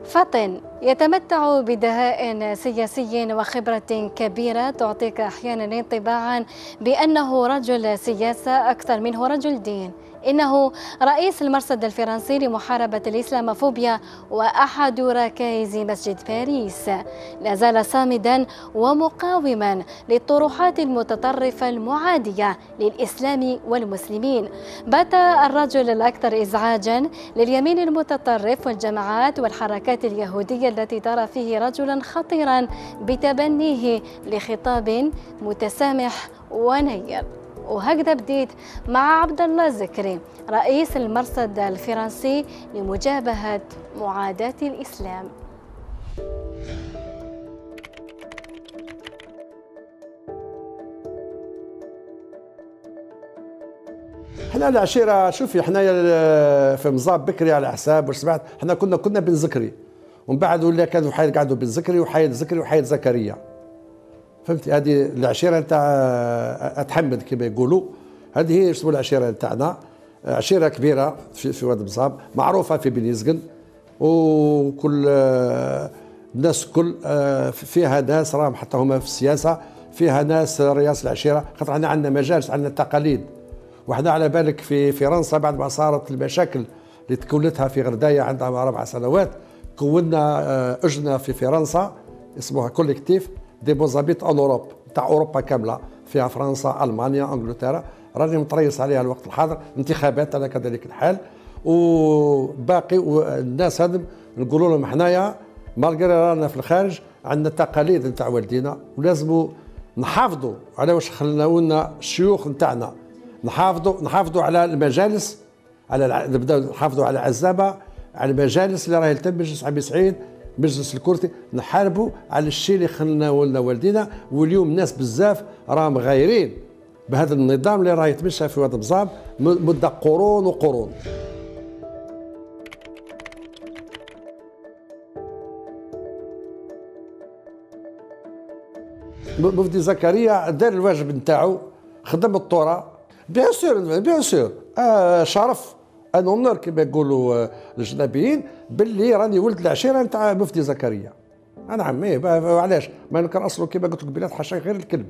فطن يتمتع بدهاء سياسي وخبرة كبيرة تعطيك أحيانا انطباعا بأنه رجل سياسة أكثر منه رجل دين. إنه رئيس المرصد الفرنسي لمحاربة الإسلاموفوبيا وأحد ركائز مسجد باريس. لا زال صامدا ومقاوما للطروحات المتطرفة المعادية للإسلام والمسلمين. بات الرجل الأكثر إزعاجا لليمين المتطرف والجماعات والحركات اليهودية التي ترى فيه رجلا خطيرا بتبنيه لخطاب متسامح ونير. وهكذا بديت مع عبد الله الزكري رئيس المرصد الفرنسي لمجابهة معاداة الإسلام. احنا العشيره شوفي حنايا في مزاب بكري على حساب واش سمعت حنا كنا بن زكري ومن بعد ولا كانوا حايد قعدوا بن زكري وحايد زكري وحايد زكريا. فهمتي هذه العشيره نتاع اتحمد كما يقولوا. هذه هي اسمها العشيره نتاعنا، عشيره كبيره في واد مزاب معروفه في بني زقن، وكل الناس كل فيها ناس راهم حتى هما في السياسه، فيها ناس رئاسه العشيره خاطر احنا عندنا مجالس عندنا تقاليد. وحنا على بالك في فرنسا بعد ما صارت المشاكل اللي تكونتها في غردايه عندها 4 سنوات كونا اجنا في فرنسا اسمها كوليكتيف دي بوزابيت ان اوروب تاع اوروبا كامله، فيها فرنسا المانيا انجلترا، راني متريس عليها الوقت الحاضر، انتخابات على كذلك الحال. وباقي والناس هذم نقولوا لهم حنايا مالغري رانا في الخارج عندنا التقاليد نتاع والدينا ولازم نحافظوا على واش خلونا الشيوخ نتاعنا، نحافظوا على المجالس، نبداو نحافظوا على عزابه، على المجالس اللي راهي تم مجلس عبد سعيد مجلس الكرسي، نحاربوا على الشيء اللي خلنا ولنا والدينا. واليوم ناس بزاف راهم غايرين بهذا النظام اللي راه يتمشى في واد مزاب مده قرون وقرون. مفتي زكريا دار الواجب نتاعو، خدم الطورة بيان سور شرف ان اونور كما يقولوا الاجنبيين باللي راني ولد العشيره نتاع مفتي زكريا. نعم علاش ما كان اصله كما قلت لك بلاد حاشا غير الكلب.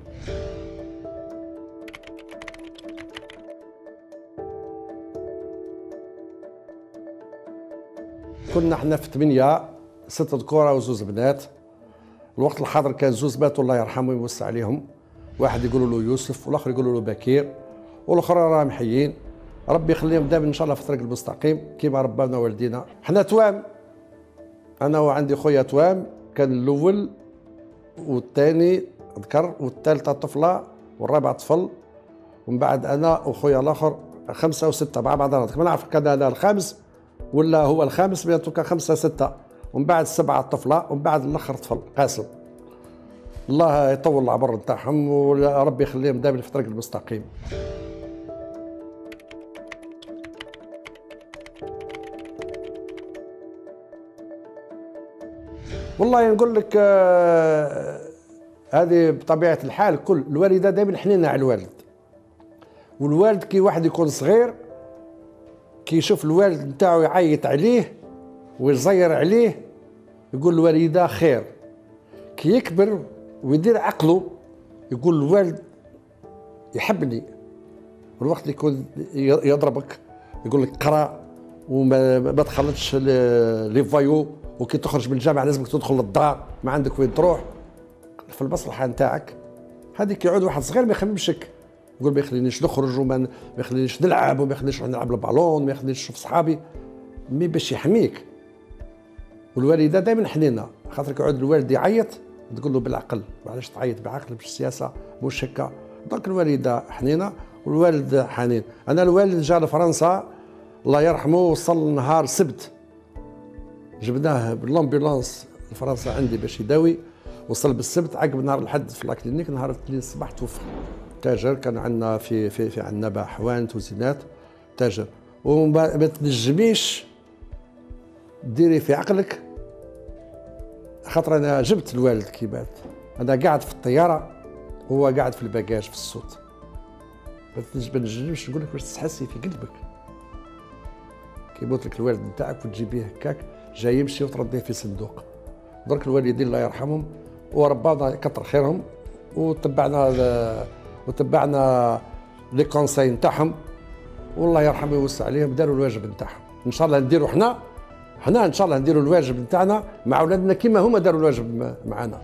كنا احنا في 8 6 ذكور وزوز بنات. الوقت الحاضر كان زوز بنات الله يرحمه ويوسع عليهم، واحد يقولوا له يوسف والاخر يقولوا له بكير والاخرى راهم حيين، ربي يخليهم دائما ان شاء الله في الطريق المستقيم كيما ربانا والدينا. حنا توام، انا وعندي خويا توام، كان الاول والثاني ذكر والثالثه طفله والرابع طفل، ومن بعد انا وخويا الاخر 5 و6 مع بعضنا. ما نعرف كان انا الخامس ولا هو الخامس، بيناتو كان 5 6 ومن بعد 7 طفله ومن بعد الاخر طفل قاسم. الله يطول العمر نتاعهم وربي يخليهم دائما في الطريق المستقيم. والله نقول لك هذه بطبيعه الحال كل الوالده دائما حنينه على الوالد، والوالد كي واحد يكون صغير كي يشوف الوالد نتاعو يعيط عليه ويزير عليه يقول الوالده خير. كي يكبر ويدير عقله يقول الوالد يحبني، والوقت اللي يكون يضربك يقول لك قرا وما تخلطش لي فايو، وكي تخرج من الجامعه لازمك تدخل للدار ما عندك وين تروح في المصلحه نتاعك. هذيك يعود واحد صغير ما يخممشك، يقول ما يخلينيش نخرج وما يخلينيش نلعب وما يخلينيش نروح نلعب البالون ما يخلينيش نشوف صحابي، مي باش يحميك. والوالده دائما حنينه، خاطر يقعد الوالد يعيط تقول له بالعقل، معليش تعيط بعقل باش السياسه مش هكا. دونك الوالده حنينه والوالد حنين. انا الوالد جا لفرنسا الله يرحمه وصل نهار السبت، جبناه بالامبولانس لفرنسا عندي باش يداوي، وصل بالسبت عقب نهار الحد في لاكلينيك، نهار الاثنين الصباح توفى. تاجر كان عندنا في عندنا باحوان توزينات تاجر. وما تنجميش ديري في عقلك، خاطر انا جبت الوالد كي مات، انا قاعد في الطياره وهو قاعد في الباجاج في الصوت. ما نجمش نقول لك باش تحسي في قلبك كي يموت لك الوالد نتاعك وتجيبيه هكاك، جاي يمشي وترديه في صندوق. درك الوالدين الله يرحمهم وربانا كتر خيرهم، وتبعنا لي كونساي نتاعهم، والله يرحمه ويوسع عليهم، داروا الواجب نتاعهم. ان شاء الله نديروا حنا ان شاء الله نديروا الواجب نتاعنا مع اولادنا كيما هما داروا الواجب معنا.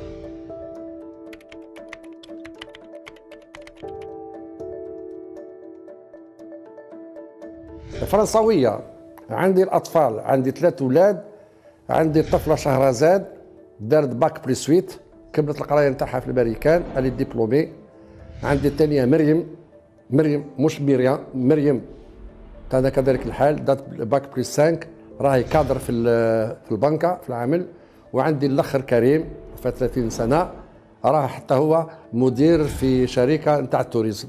فرنساويه. عندي الاطفال، عندي 3 اولاد. عندي الطفله شهرزاد دارت باك بلي سويت، كملت القرايه نتاعها في الامريكان، اللي ديبلومي. عندي الثانيه مريم مش ميريام، مريم هذا كذلك الحال، دارت باك بلي 5، راهي كادر في البنكه في العمل. وعندي الاخر كريم في 30 سنه، راه حتى هو مدير في شركه نتاع التوريزم،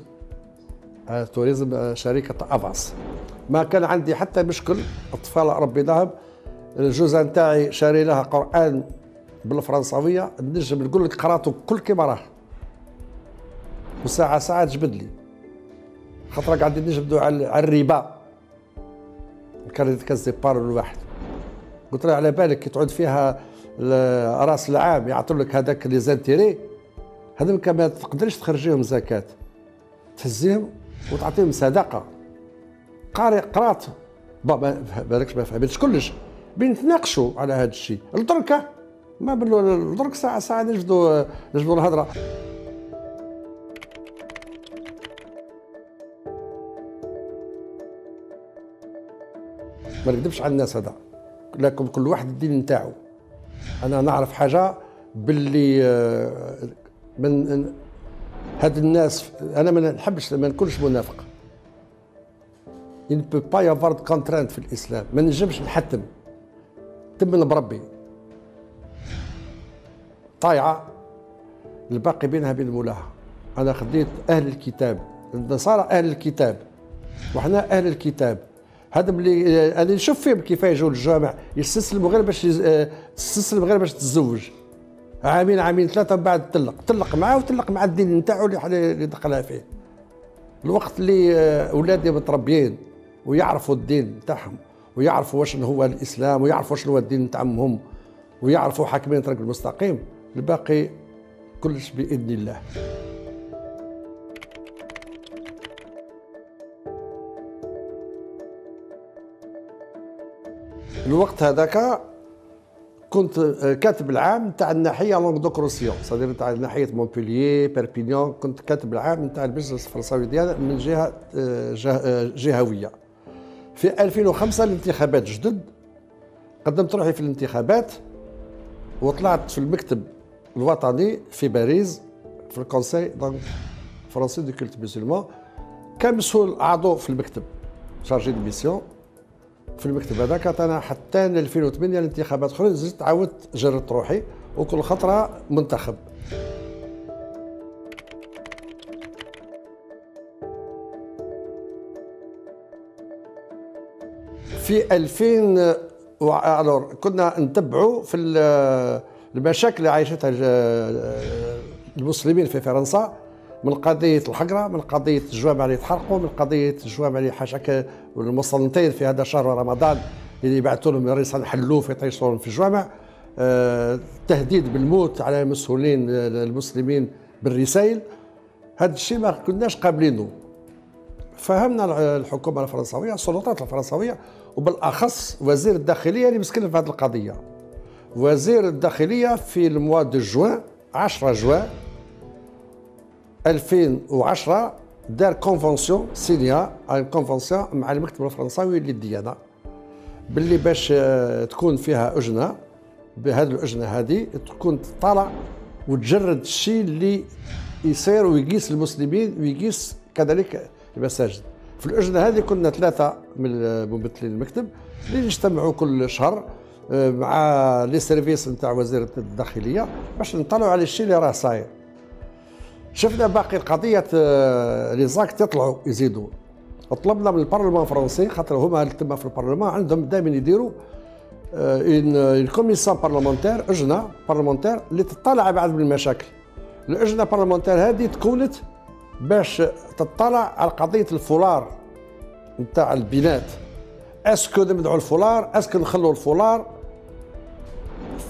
شركه افاس. ما كان عندي حتى مشكل. اطفال ربي ذهب، الجوزه نتاعي شاري لها قران بالفرنساويه، نجم نقول لك قراته كل كيما راه، وساعه تجبد لي، خاطر قاعدين نجبدوا على الربا، كان كازيبار الواحد. قلت له على بالك كي تعود فيها راس العام يعطوا لك هذاك لي زانتيري، هذوك ما تقدرش تخرجيهم زكاه، تهزيهم وتعطيهم صدقه. قرات بابا بالكش ما فهمتش كلش، بنتناقشوا على هذا الشيء. الدركه ما درك ساعه نجبدوا الهضره. ما نكذبش على الناس، هذا لكن كل واحد الدين نتاعو. انا نعرف حاجه باللي من هاد الناس، انا ما نحبش ما نكونش منافق. il ne peut pas y avoir de contrainte في الاسلام، ما نجمش نحتم، تمن بربي طايعه الباقي بينها بين مولاها. انا خديت اهل الكتاب، النصارى اهل الكتاب وحنا اهل الكتاب، هذا اللي انا نشوف فيهم كيف يجوا للجامع يستسلموا غير باش تستسلم غير باش تتزوج، عامين 3 من بعد تطلق معاه وتطلق مع الدين نتاعو اللي دخلها فيه. الوقت اللي اولادي متربيين ويعرفوا الدين نتاعهم، ويعرفوا واش هو الاسلام، ويعرفوا واش هو الدين نتاعهم هم، ويعرفوا حاكمين طريق المستقيم، الباقي كلش باذن الله. الوقت هذاك كنت كاتب العام نتاع الناحيه لونغ دو كروسيون، صدير نتاع ناحيه مونبوليي بيربينيون، كنت كاتب العام نتاع البزنس الفرنساوي ديالنا من جهه جهويه. في 2005 الانتخابات جدد، قدمت روحي في الانتخابات وطلعت في المكتب الوطني في باريس في الكونساي فرونسي دو كولت مسلمان، كمسؤول عضو في المكتب شارجي دو ميسيون في المكتب هذاك. انا حتى 2008 الانتخابات اخرى زدت عاودت جربت روحي، وكل خطره منتخب. في 2000 كنا نتبعوا في المشاكل اللي عايشتها المسلمين في فرنسا، من قضيه الحقره، من قضيه الجوامع اللي يتحرقوا، من قضيه الجوامع اللي حاشاك المصلين في هذا شهر رمضان اللي يبعثوا لهم رسالة حلوه في يطيشون في الجوامع، تهديد بالموت على المسؤولين المسلمين بالرسائل. هذا الشيء ما كناش قابلينه. فهمنا الحكومه الفرنسويه، السلطات الفرنسويه، وبالاخص وزير الداخليه اللي مسكين في هذه القضيه. وزير الداخليه في الموا دو جوان 10 جوان 2010 دار كونفونسيون، سينيا كونفونسيون مع المكتب الفرنساوي للديانه، باللي باش تكون فيها أجنة، بهذه الأجنة هذه تكون تطالع وتجرد الشيء اللي يصير ويقيس المسلمين ويقيس كذلك المساجد. في الأجنة هذه كنا 3 من ممثلين المكتب اللي نجتمعوا كل شهر مع لي سيرفيس نتاع وزير الداخلية باش نطلعوا على الشيء اللي راه صاير. شفنا باقي القضية لي زاكت يطلعوا يزيدوا. طلبنا من البرلمان الفرنسي، خاطر هما تما في البرلمان عندهم دائما يديروا الكوميسيون بارلمونتير، أجنة بارلمونتير اللي تطلع بعض من المشاكل. الأجنة بارلمونتير هذه تكونت باش تطلع على قضية الفولار نتاع البنات. اسكو نمنعوا الفولار، اسكو نخلوا الفولار،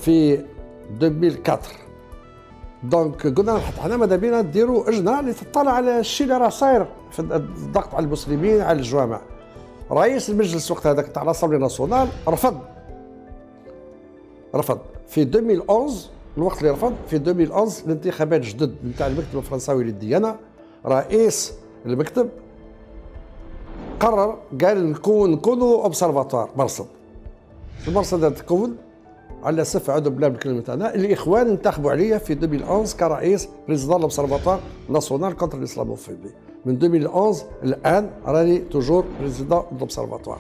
في 2004. دونك قلنا حنا ماذا بينا نديروا لجنه اللي تطلع على الشيء اللي راه صاير في الضغط على المسلمين على الجوامع. رئيس المجلس وقت هذاك تاع لاسامبلي ناسيونال رفض في 2011. الوقت اللي رفض في 2011 الانتخابات جدد نتاع المكتب الفرنساوي للديانه، رئيس المكتب قرر قال نكونوا اوبسرفاتوار مرصد. المرصد هذا تكون على اساس عدو بلا بالكلمه تاعنا الاخوان انتخبوا عليا في 2011 كرئيس بريزيدون لوبسرفاتوار ناسيونال كونتر الاسلاموفوبي. من 2011 الان راني توجور بريزيدون لوبسرفاتوار.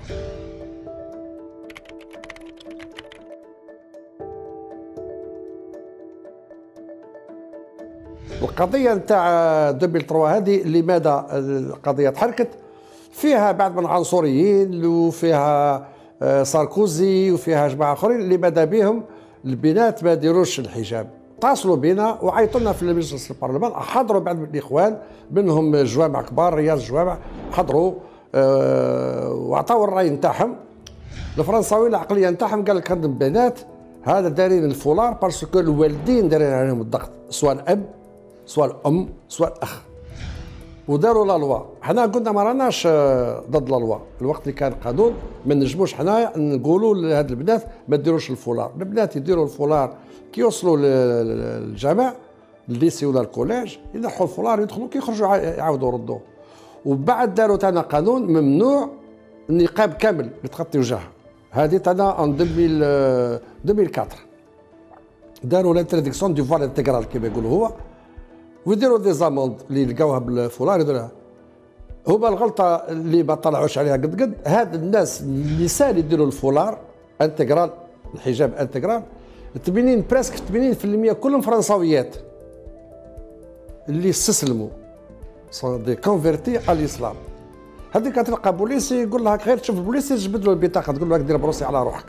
القضيه نتاع 2003 هذه لماذا القضيه تحركت؟ فيها بعض من العنصريين وفيها ساركوزي وفيها جماعه اخرين اللي ماذا بهم البنات ما يديروش الحجاب. اتصلوا بنا وعيطوا لنا في المجلس البرلمان، حضروا بعض من الاخوان منهم جوامع كبار رياض الجوامع، حضروا وعطاوا الراي نتاعهم. الفرنساويين العقليه نتاعهم قال لك هاد البنات هذا دارين الفولار باسكو الوالدين دارين عليهم الضغط، سواء الاب سواء الام سواء الاخ، وداروا لا لوا. حنا قلنا ما راناش ضد لا لوا، الوقت اللي كان قانون ما نجموش حنا نقولوا لهاد البنات ما ديروش الفولار. البنات يديروا الفولار كي يوصلوا للجامع الليسي ولا الكوليج، ينحوا الفولار يدخلوا كي يخرجوا يعاودوا يردوه. وبعد داروا تاعنا قانون ممنوع النقاب كامل اللي تغطي وجهها. هذه تاعنا ان 2004 داروا لانترديكسيون دو فوال انتيغرال كيما يقولوا هو، ويديروا دي زاموند اللي لقاوها بالفولار يديروها. هما الغلطه اللي ما طلعوش عليها قد هاد الناس النساء اللي يديروا الفولار انتيغرال الحجاب انتيغرال 80 بريسك 80% كلهم فرنساويات اللي استسلموا سون دي كونفيرتي على الاسلام. هذيك كتلقى بوليسي يقول لها غير تشوف البوليسي تجبد له البطاقه تقول له دير بروسي على روحك.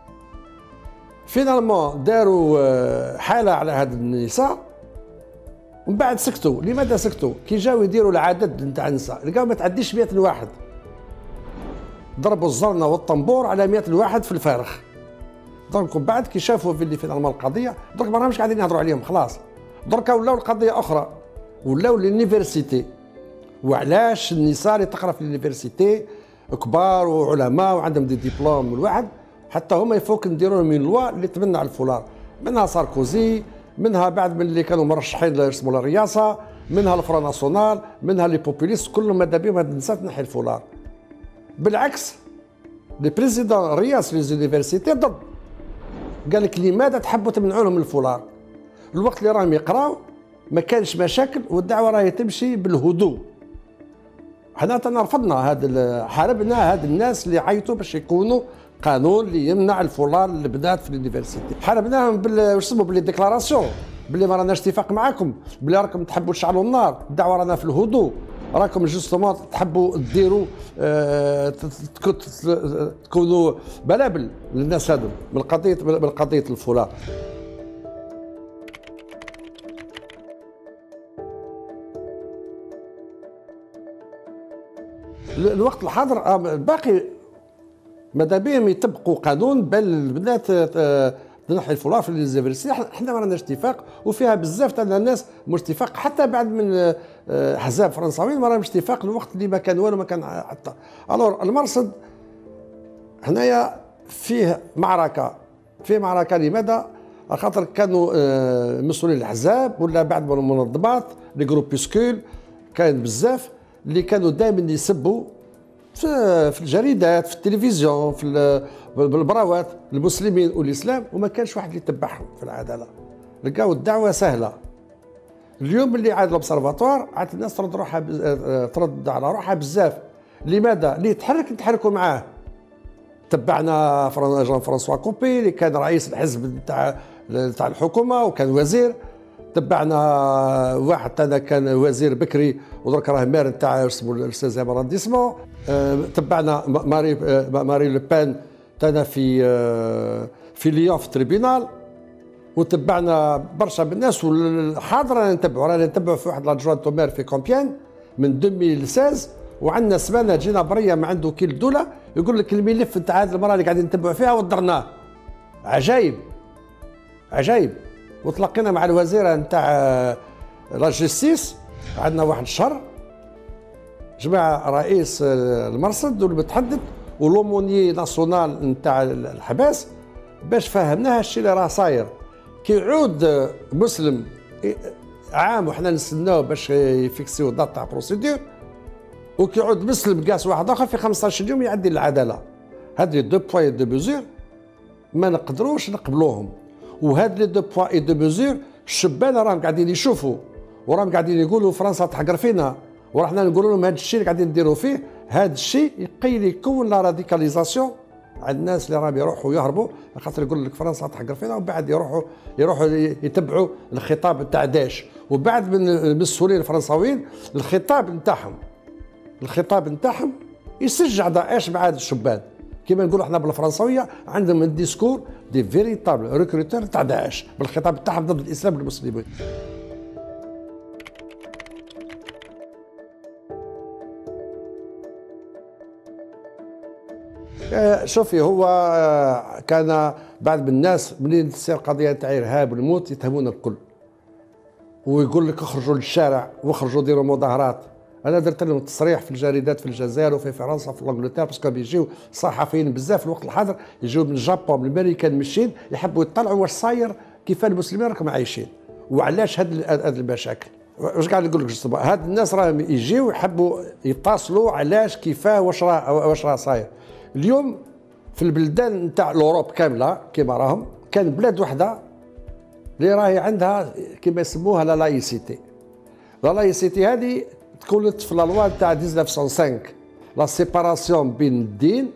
فينالمون داروا حاله على هاد النساء ومن بعد سكتوا. لماذا سكتوا؟ كي جاوا يديروا العدد نتاع النساء لقاو ما تعديش 100 واحد، ضربوا الزرنه والطنبور على 100 واحد في الفارغ. دونك من بعد كي شافوا في اللي فينالمون القضيه درك ما راهمش قاعدين يهضروا عليهم خلاص، دركا ولاو القضيه اخرى، ولاو لونيفرسيتي. وعلاش النساء اللي تقرا في اليونيفرسيتي كبار وعلماء وعندهم دي ديبلوم الواحد حتى هما يفوك نديروا لهم لوا اللي تمنع الفولار، منها ساركوزي، منها بعد من اللي كانوا مرشحين يرسموا للرئاسه، منها الفرون ناسيونال، منها لي بوبوليست، كلهم ماذا بهم هاد النساء تنحي الفولار. بالعكس لي بريزيدون رئاس لي زونيفرسيتي ضد، قال لك لماذا تحبوا تمنعوا لهم الفولار؟ الوقت اللي راهم يقراو ما كانش مشاكل والدعوه راهي تمشي بالهدوء. حنا رفضنا حاربنا هاد الناس اللي عيطوا باش يكونوا قانون اللي يمنع الفولار للبنات في اليونيفرسيتي. حاربناهم واش يسموا باللي ديكلاراسيون باللي ما راناش اتفاق معاكم، باللي راكم تحبوا تشعلوا النار، الدعوه رانا في الهدوء، راكم جوستومون تحبوا ديروا تكونوا بلابل للناس هذو من قضيه الفولار. الوقت الحاضر باقي ماذا بهم يطبقوا قانون بل البنات تنحي الفولار في اليونيفرسيتي. احنا ما راناش اتفاق وفيها بزاف تاع الناس مش اتفاق، حتى بعد من احزاب فرنساويين ما راهمش اتفاق الوقت اللي ما كان والو ما كان حتى. الور المرصد هنايا فيه معركه لماذا؟ خاطر كانوا مسؤولين الاحزاب ولا بعض من المنظمات لي جروبيسكول كاين بزاف اللي كانوا دائما يسبوا في الجريدات في التلفزيون في بالبراوات المسلمين والاسلام، وما كانش واحد اللي يتبعهم في العداله. لقاو الدعوه سهله. اليوم اللي عاد لوبسرفاتوار عاد الناس ترد على روحها بزاف. لماذا؟ اللي نتحركوا معاه. تبعنا جان فرانسوا كوبي اللي كان رئيس الحزب تاع الحكومه وكان وزير، تبعنا واحد تاعنا كان وزير بكري ودرك راه مير تاع اسمه الاستاذ ارانديسمون، تبعنا ماري لو بان تاعنا في ليون في التريبيونال، وتبعنا برشا بالناس. والحاضر رانا نتبعوا في واحد لادجوان تومير في كومبيان من 2016، وعندنا سمانه جينا بريه ما عنده كيل الدوله يقول لك الملف نتاع هذه المراه اللي قاعدين نتبعوا فيها ودرناه. عجايب عجايب. وتلاقينا مع الوزيره نتاع لا جيستيس، عندنا واحد الشهر جماعه رئيس المرصد والمتحدث ولوموني ناسيونال نتاع الحباس باش فهمناها الشيء اللي راه صاير. كي يعود مسلم عام وحنا نستناو باش يفيكسيو دات تاع بروسيدور، وكي يعود مسلم كاس واحد اخر في 15 يوم يعدي للعداله. هذه دو بوان دو ميزور ما نقدروش نقبلوهم. وهاد لي دو بوان اي دو ميزور الشبان راهم قاعدين يشوفوا وراهم قاعدين يقولوا فرنسا تحقر فينا، ورحنا نقولوا لهم هذا الشيء اللي قاعدين نديروا فيه، هذا الشيء يكون لا راديكاليزاسيون عند الناس اللي راهم يروحوا يهربوا، خاطر يقول لك فرنسا تحقر فينا، وبعد يروحوا يتبعوا الخطاب تاع داعش. وبعد من المسؤولين الفرنساويين الخطاب نتاعهم يسجع داعش مع هذا الشبان. كما نقولوا احنا بالفرنسويه عندهم الديسكور دي فيريتابل ريكروتور تاع داعش بالخطاب تاعهم ضد الاسلام والمسلمين. شوفي، هو كان بعض الناس منين تصير قضيه تاع ارهاب والموت يتهمون الكل، ويقول لك اخرجوا للشارع واخرجوا ديروا مظاهرات. انا درت لهم تصريح في الجريدات في الجزائر وفي فرنسا وفي انجلترا، باسكو بيجيو صحفيين بزاف في الوقت الحاضر، يجيو من الجابون من امريكا من الصين، يحبوا يطلعوا واش صاير، كيف المسلمين راكم عايشين وعلاش هاد المشاكل. واش قاعد نقول لك هاد الناس راهم يجيو يحبوا يتصلوا علاش كيفاه واش راه صاير. اليوم في البلدان نتاع الاوروب كامله كيما راهم، كان بلاد وحده اللي راهي عندها كيما يسموها لا لايسيتي. لا لايسيتي هذه تكونت في لا لوا تاع 1905، لا سيباراسيون بين الدين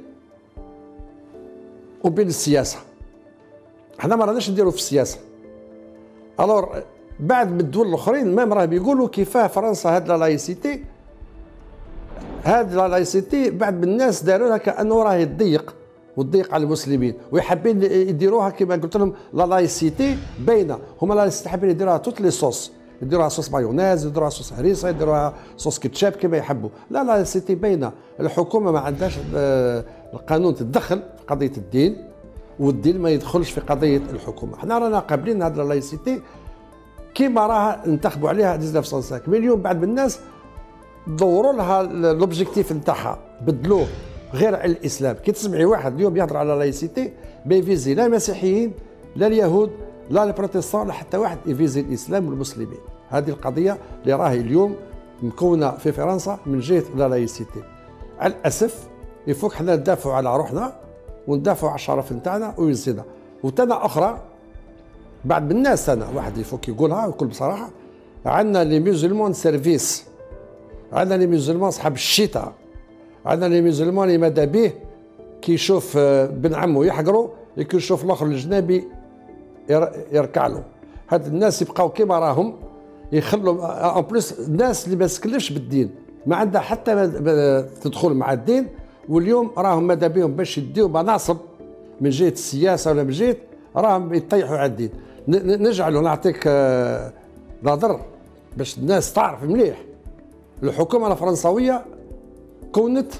وبين السياسه. حنا ما راناش نديرو في السياسه. الور بعد من الدول الاخرين مام راهم يقولوا كيفاه فرنسا هاد لا لايسيتي، هاد لا لايسيتي بعد من الناس داروا لها كانه راهي تضيق على المسلمين، ويحبين يديروها كما قلت لهم لا لايسيتي باينه. هما لا لايسيتي حابين يديروها توت لي صوص، يديروها صوص مايونيز، يديروها صوص هريسه، يديروها صوص كيتشاب كما يحبوا. لا لايسيتي باينه. الحكومه ما عندهاش القانون تتدخل في قضيه الدين، والدين ما يدخلش في قضيه الحكومه. حنا رانا قابلين هاد لا لايسيتي كيما راها انتخبوا عليها 1905. من اليوم بعد الناس دوروا لها لوبجيكتيف نتاعها، بدلوه غير على الاسلام. كي تسمعي واحد اليوم يهضر على لايسيتي ما يفيزي لا المسيحيين لا اليهود لا البروتستان لا حتى واحد، يفيزي الاسلام والمسلمين. هذه القضيه اللي راهي اليوم مكونه في فرنسا من جهه لا لايسيتي. على الاسف يفوك حنا ندافعوا على روحنا وندافعوا على الشرف نتاعنا ويزيدنا. وتنا اخرى بعد من الناس، انا واحد يفوك يقولها ويقول بصراحه، عندنا لي ميوزلمون سيرفيس، عندنا لي ميوزلمون صحاب الشتاء، عندنا لي ميوزلمون اللي ماذا به كي يشوف بن عمه يحقروا، كي يشوف الاخر الجنابي يركع له. هاد الناس يبقاو كيما راهم، يخلوا ان بليس الناس اللي ما تكلفش بالدين، ما عندها حتى تدخل مع الدين. واليوم راهم ماذا بهم باش يديو مناصب من جهه السياسه ولا من جهه، راهم يطيحوا على الدين. نجعلوا نعطيك نظر باش الناس تعرف مليح. الحكومه الفرنسويه كونت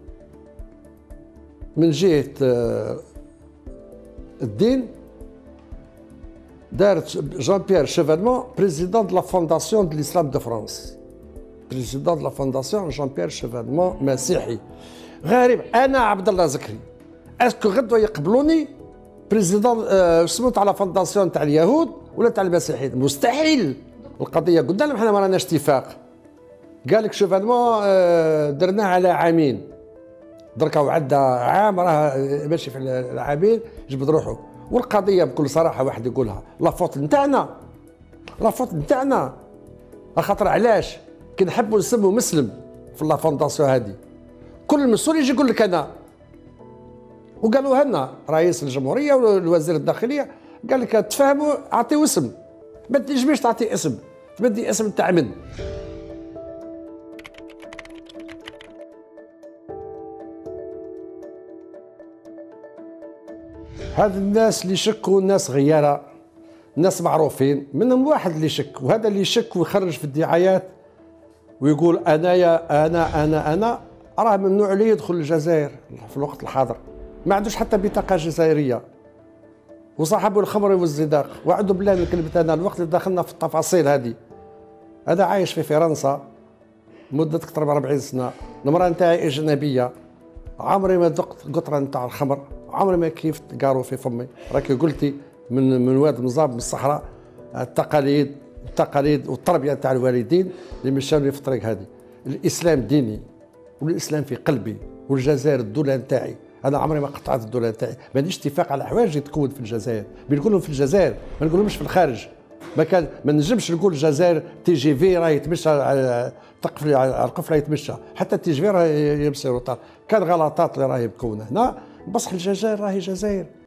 من جهه الدين، دارت جان بيير شيفالمون بريزيدون دو لا فونداسيون دو الاسلام دو فرانس. بريزيدون دو لا فونداسيون جان بيير شيفالمون مسيحي. غريب، انا عبد الله زكري اسكو غدوه يقبلوني بريزيدون اسمه تاع لا فونداسيون تاع اليهود ولا تاع المسيحيين؟ مستحيل. القضيه قلنا لهم حنا ما راناش اتفاق. قال لك شوفالمون درناه على عامين، دركا وعدى عام راه ماشي في العامين جبد روحه. والقضيه بكل صراحه واحد يقولها لا فوت نتاعنا، لا فوت نتاعنا. خاطر علاش كي نحبوا نسموا مسلم في لا فونداسيون هذه، كل مسؤول يجي يقول لك انا. وقالوها لنا رئيس الجمهوريه والوزير الداخليه، قال لك تفهموا اعطيو اسم، ما تنجمش تعطي اسم، تبدي اسم تاع من. هاد الناس اللي يشكوا ناس غيارة، ناس معروفين، منهم واحد اللي يشك، وهذا اللي يشك ويخرج في الدعايات ويقول انايا انا راه ممنوع عليه يدخل الجزائر في الوقت الحاضر، ما عندوش حتى بطاقه جزائريه. وصاحبوا الخمر والزداق. وعدوا بالله من كلمة أنا الوقت اللي دخلنا في التفاصيل هذه. أنا عايش في فرنسا مدة أكثر من 40 سنة، المرأة نتاعي أجنبية، عمري ما ذقت قطرة نتاع الخمر، عمري ما كيفت قارو في فمي. راكي قلتي من واد مزاب من الصحراء، التقاليد والتربية نتاع الوالدين اللي مشاوني في الطريق هذه. الإسلام ديني والإسلام في قلبي، والجزائر الدولة نتاعي. أنا عمري ما قطعت الدولة نتاعي، ما عنديش اتفاق على حوايج تكون في الجزائر، بنقولهم في الجزائر ما نقولهمش في الخارج. ما نجمش نقول الجزائر تي جي في راه يتمشى تقفل على القفله يتمشى، حتى التي جي في راه يمشي روطار. كان غلطات اللي راهي مكونه هنا، بصح الجزائر راهي جزائر.